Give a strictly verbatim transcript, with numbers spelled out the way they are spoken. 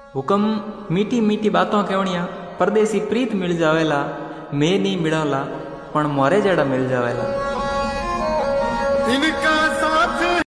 हुकम मीठी मीठी बातों कहणिया, परदेसी प्रीत मिल जावेला, मैं नहीं मिलाला पण मोरे जड़ा मिल जावेला।